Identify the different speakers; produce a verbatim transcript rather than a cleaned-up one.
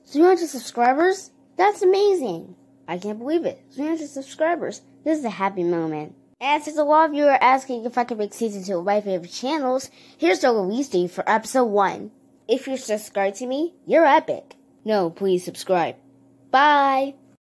Speaker 1: three hundred subscribers? That's amazing. I can't believe it. three hundred subscribers. This is a happy moment. And since a lot of you are asking if I can make season two of my favorite channels, here's the release date for episode one. If you're subscribed to me, you're epic. No, please subscribe. Bye.